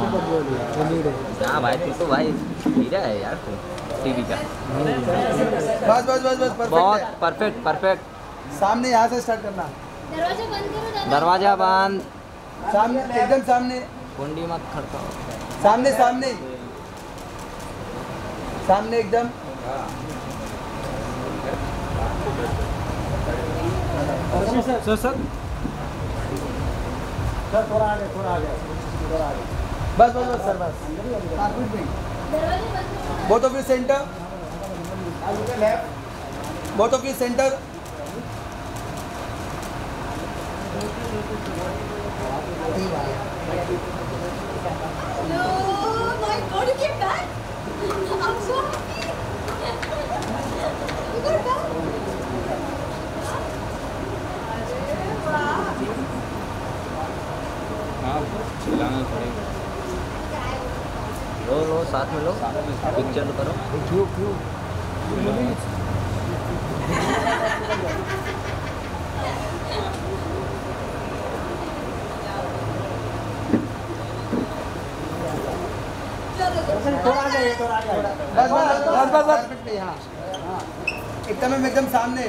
हाँ भाई तू तो भाई हीरा है यार तू टीवी का। बस बस बस बस बहुत परफेक्ट परफेक्ट। सामने यहाँ से स्टार्ट करना। दरवाजा बंद करो दादा। दरवाजा बंद। सामने एकदम सामने। कुंडी मत खड़का। सामने सामने सामने एकदम। सर सर थोड़ा आगे थोड़ा आगे बस बस बस सर बस। दरवाजा बंद करो। Both of you centre. Both of you centre. No, my God, you came back. I'm so happy. You got back. हाँ चिल्लाना पड़ेगा। लो साथ में लो पिक्चर करो। क्यों क्यों थोड़ा आगे बस बस बस बस बस यहाँ एकदम एकदम सामने।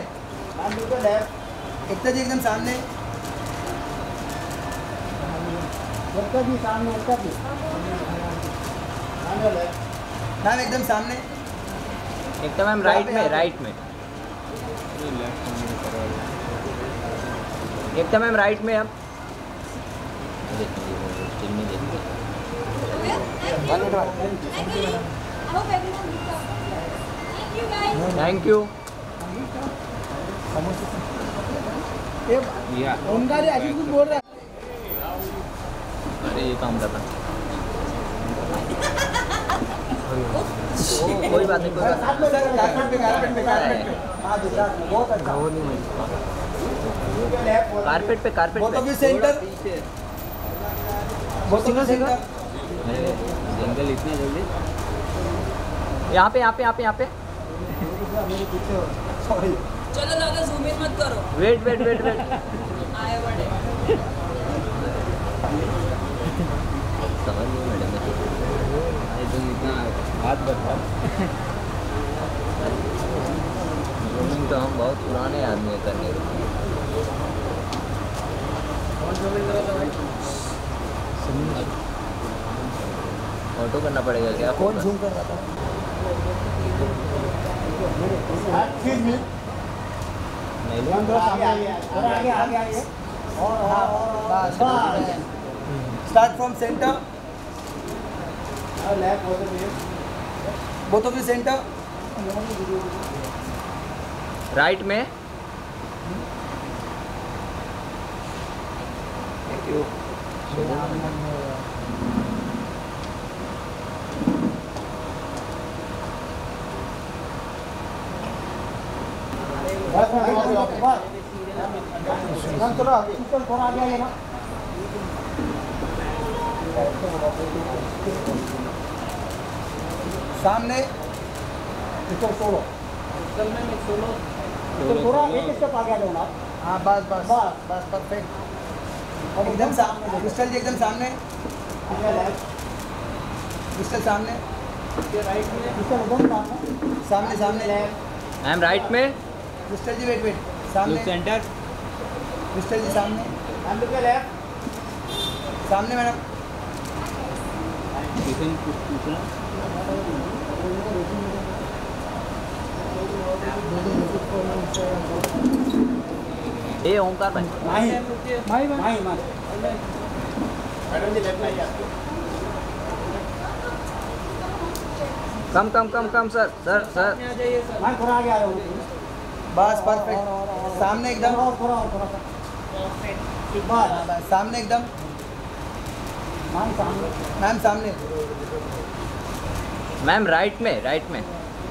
एकता जी एकदम सामने। एकता जी सामने। एकता जी मैम एकदम सामने। एकता मैम राइट में राइट में। एकता मैम राइट में। अब थैंक यू। ओमकार आशीष कुछ बोल रहा है। अरे ये काम करता। कोई बात नहीं कोई बात कारपेट पे कारपेट पे सेंटर। सिंगल इतने जल्दी। यहाँ पे यहाँ पे यहाँ पे यहाँ पे। चलो दादा जूम इन मत करो। Wait wait wait wait. आए बड़े समझ नहीं मैडम तुम इतना हाथ बढ़ा। जूमिंग तो हम बहुत पुराने आदमी हैं करने को। ऑटो करना पड़ेगा क्या? कौन जूम कर रहा था? Start from centre. Both of you centre. Right में। Thank you. चलो आगे थोड़ा आगे आइए ना। सामने सोलो थोड़ा एक स्टेप आगे आ जाओ ना। हाँ बस बस बस बस परफेक्ट। एकदम सामने क्रिस्टल जी एकदम सामने। क्रिस्टल सामने। क्रिस्टल एकदम सामने सामने। मैम राइट में। क्रिस्टल जी वेट वेट सामने। सेंटर। क्रिस्टल जी सामने। सामने मैडम। ए ओंकार भाई। मैडम जी लेफ्ट में come come come come sir sir sir. थोड़ा आगे आ रहा हूँ। बस परफेक्ट। सामने एकदम। सामने एकदम। मैम सामने। मैम राइट में राइट में।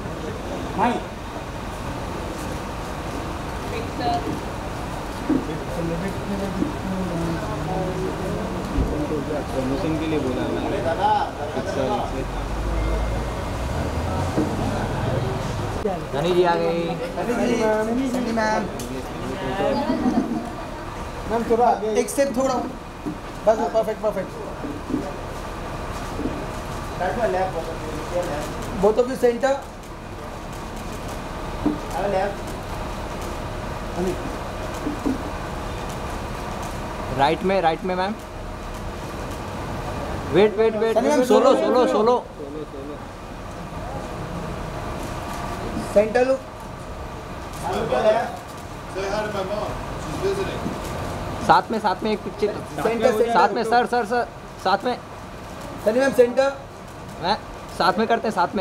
प्रमोशन के लिए बोला मैंने। धनी जी आ गई। सनी मैम। मैम थोड़ा एक स्टेप थोड़ा। बस perfect perfect. Both of you center. Right में ma'am. Wait. Solo. Center look. Say hi to my mom. She's visiting. साथ में एक पिक्चर. Center. साथ में सर. साथ में. Sunny ma'am centre. मैं साथ में करते हैं. साथ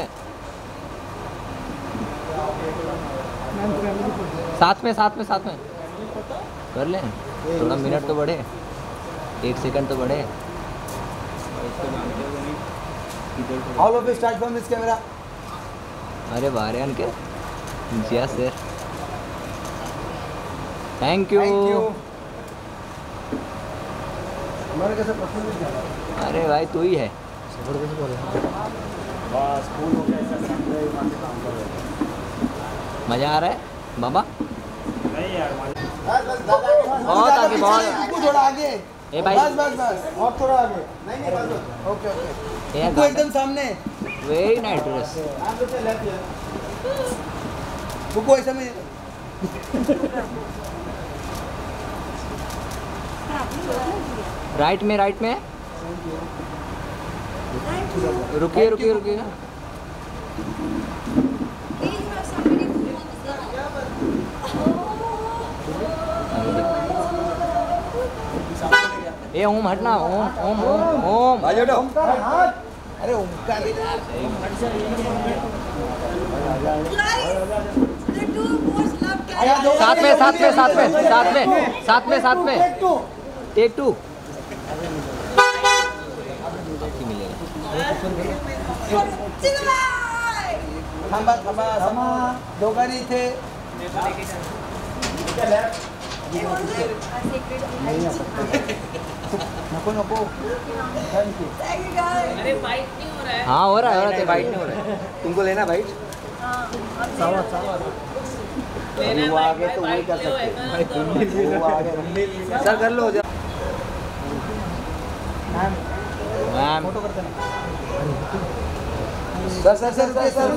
में कर लें. थोड़ा मिनट तो बढ़े. 1 सेकंड तो बढ़े. All of you start from this camera. अरे बारियान के. Yes sir. Thank you. हमारे कैसे प्रश्न नहीं जाना. अरे भाई तू ही है. बस स्कूल हो गया ऐसा संडे काम कर रहे हैं. मजा आ रहा है बाबा. नहीं यार बहुत आगे. थोड़ा आगे. ए भाई. बस और थोड़ा आगे. नहीं बस. ओके वो एकदम सामने. Very nice dress. वो ऐसा में. राइट में. रुकिए. Please have somebody who wants that. ए ओम हटना. ओम. ओमकार हाथ. अरे Omkar. Guys, the two most loved characters. साथ में. टेक 2. थांबा. दोघांनी इथे. नको. Thank you. Thank you guys. हाँ हो रहा है. बाइट नहीं हो रहा है. तुमको लेना बाइट. वो आगे तो वही कर सकते. वो आगे सर कर लो. मैम फोटो करते ना. सर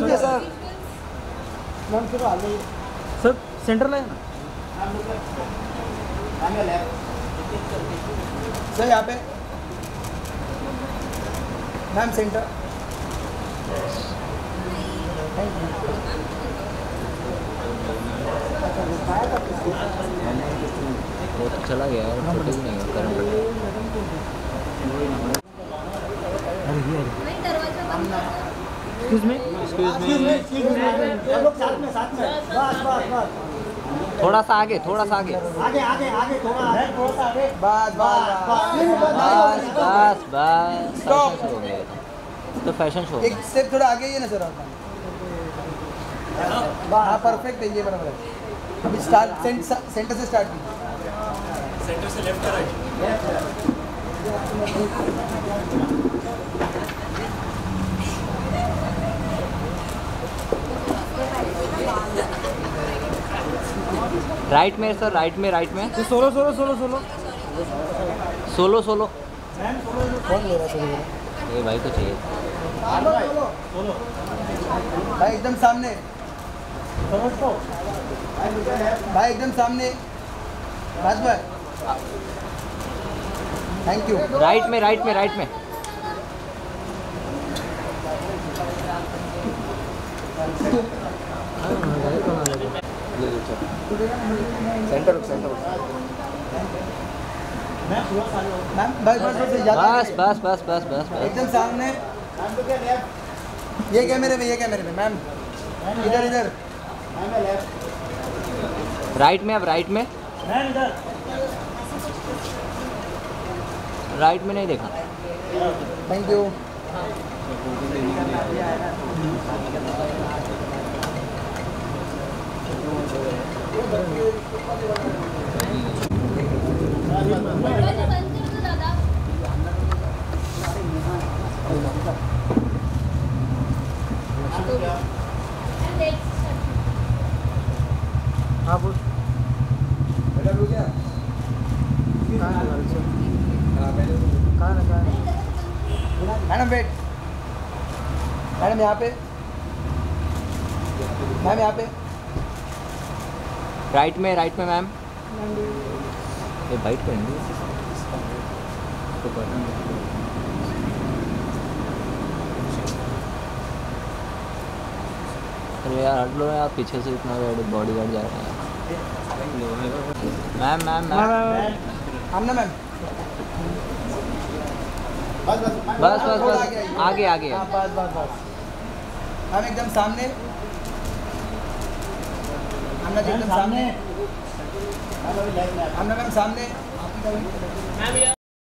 मैम फिर आ गई. सर सेंटर में. सर यहाँ पे मैम सेंटर. वो तो चला गया यार. फोटो भी नहीं हुआ. Current excuse me. लोग साथ में. बस. थोड़ा सा आगे. आगे थोड़ा आगे. बस. स्टॉप. तो फैशन शो. एक स्टेप थोड़ा आगे ही है ना सर. हाँ परफेक्ट है ये. बराबर है. अभी स्टार्ट सेंटर से स्टार्ट कीजिए. Center से left or right? राइट में सर. राइट में. सोलो. कौन ले रहा है? ये भाई को चाहिए. भाई एकदम सामने. बस भाई. Thank you. राइट में. सेंटर. मैम बस. एकदम सामने. ये कैमरे में मैम. इधर. राइट में. राइट में नहीं देखा. Thank you. हाँ बोल. Madam wait. मैडम यहाँ पे, मैम यहाँ पे। राइट में मैम। ये बाइट करेंगे तो अरे यार हट लो यार, पीछे से इतना बॉडी गार्ड जा रहे हैं। मैम आमना मैम। बस आगे हाँ बस। हम एकदम सामने, आमना जी एकदम सामने, आमना मैम सामने।